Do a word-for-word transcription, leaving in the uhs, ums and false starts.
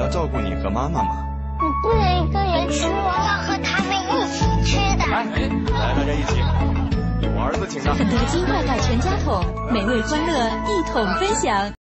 照顾你和妈妈吗？ 我不能一个人吃，我要和他们一起吃的。 来，来，大家一起。我儿子请的。 肯德基外带全家桶，美味欢乐一同分享。